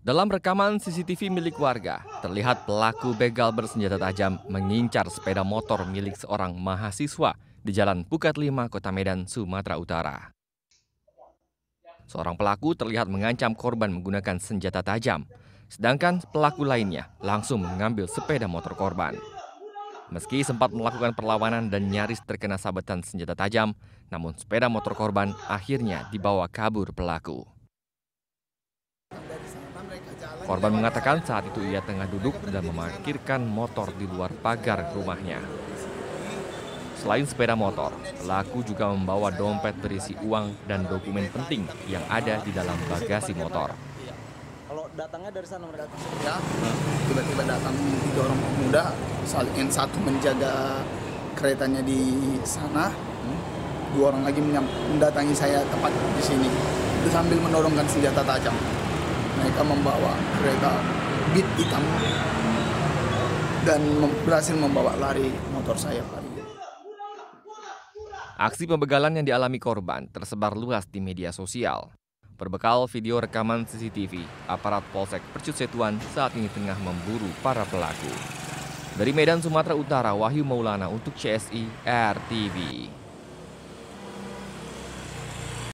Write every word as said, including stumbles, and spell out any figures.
Dalam rekaman C C T V milik warga, terlihat pelaku begal bersenjata tajam mengincar sepeda motor milik seorang mahasiswa di Jalan Pukat lima, Kota Medan, Sumatera Utara. Seorang pelaku terlihat mengancam korban menggunakan senjata tajam, sedangkan pelaku lainnya langsung mengambil sepeda motor korban. Meski sempat melakukan perlawanan dan nyaris terkena sabetan senjata tajam, namun sepeda motor korban akhirnya dibawa kabur pelaku. Korban mengatakan saat itu ia tengah duduk dan memarkirkan motor di luar pagar rumahnya. Selain sepeda motor, pelaku juga membawa dompet berisi uang dan dokumen penting yang ada di dalam bagasi motor. Kalau datangnya dari sana mereka? Ya, tiba-tiba datang tiga orang pemuda, yang satu menjaga keretanya di sana, dua orang lagi mendatangi saya tepat di sini, itu sambil mendorongkan senjata tajam. Mereka membawa kereta Beat hitam dan berhasil membawa lari motor saya lari. Aksi pembegalan yang dialami korban tersebar luas di media sosial. Berbekal video rekaman C C T V, aparat Polsek Percut Setuan saat ini tengah memburu para pelaku. Dari Medan, Sumatera Utara, Wahyu Maulana untuk C S I R T V.